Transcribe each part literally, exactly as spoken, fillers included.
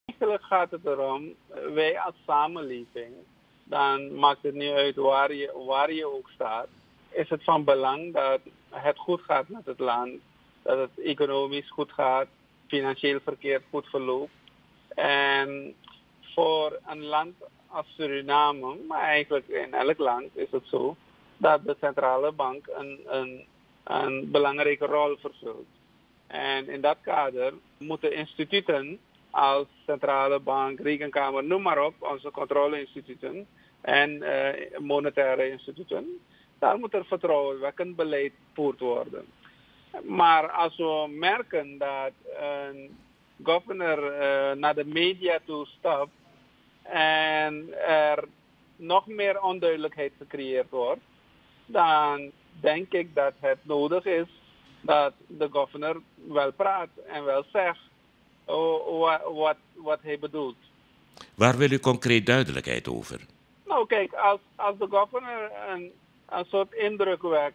Eigenlijk gaat het erom, wij als samenleving, dan maakt het niet uit waar je, waar je ook staat, is het van belang dat het goed gaat met het land, dat het economisch goed gaat, financieel verkeer goed verloopt. En voor een land als Suriname, maar eigenlijk in elk land is het zo, dat de centrale bank een, een, een belangrijke rol vervult. En in dat kader moeten instituten als centrale bank, rekenkamer, noem maar op, onze controleinstituten en uh, monetaire instituten, daar moet er vertrouwenwekkend beleid gevoerd worden. Maar als we merken dat een governor uh, naar de media toe stapt en er nog meer onduidelijkheid gecreëerd wordt, dan denk ik dat het nodig is dat de governor wel praat en wel zegt wat, wat, wat hij bedoelt. Waar wil u concreet duidelijkheid over? Nou kijk, als, als de governor een, een soort indruk wekt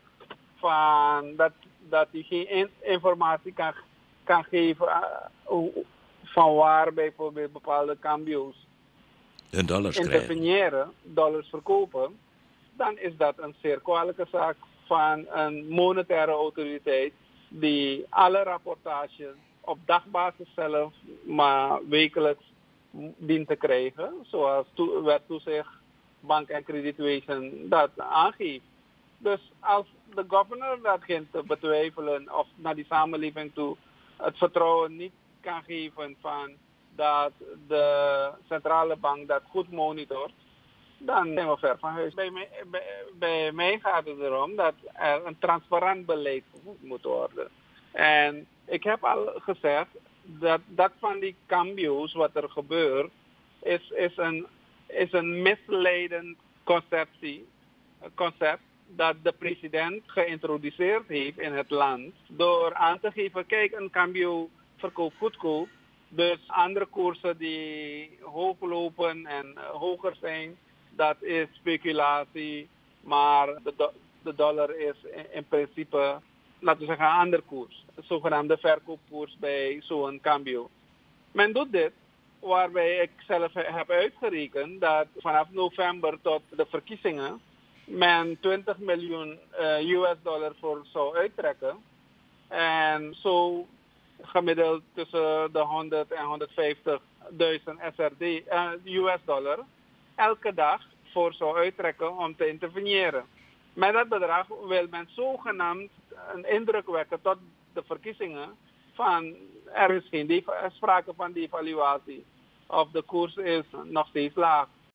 van dat, dat hij geen in, informatie kan, kan geven uh, van waar bijvoorbeeld bepaalde cambio's hun dollars interveneren, dollars verkopen, dan is dat een zeer kwalijke zaak van een monetaire autoriteit die alle rapportages op dagbasis zelf, maar wekelijks dient te krijgen, zoals to- wet toezicht, bank en kredietwezen dat aangeeft. Dus als de governor dat begint te betwijfelen of naar die samenleving toe het vertrouwen niet kan geven van dat de centrale bank dat goed monitort, dan zijn we ver van huis. Bij mij, bij, bij mij gaat het erom dat er een transparant beleid moet worden. En ik heb al gezegd dat dat van die cambio's wat er gebeurt, is, is, een, is een misleidend conceptie, concept dat de president geïntroduceerd heeft in het land door aan te geven, kijk, een cambio verkoopt goedkoop, dus andere koersen die hoog lopen en uh, hoger zijn, dat is speculatie, maar de, do- de dollar is in, in principe, laten we zeggen, een andere koers. De zogenaamde verkoopkoers bij zo'n cambio. Men doet dit, waarbij ik zelf heb uitgerekend dat vanaf november tot de verkiezingen men twintig miljoen uh, U S dollar voor zou uittrekken. En zo gemiddeld tussen de honderd en honderdvijftigduizend S R D, uh, U S dollar elke dag voor zou uittrekken om te interveneren. Met dat bedrag wil men zogenaamd een indruk wekken tot de verkiezingen van er is geen deva- sprake van devaluatie of de koers is nog steeds laag.